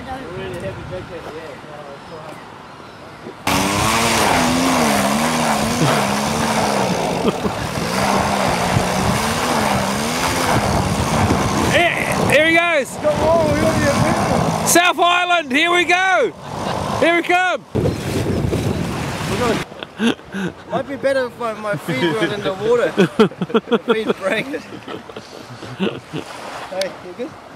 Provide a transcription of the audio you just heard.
don't. Really heavy jacket, yeah. Here he goes! South Island, here we go! Here we come! Might be better if my feet were in the water. My feet break it. Hey, you good?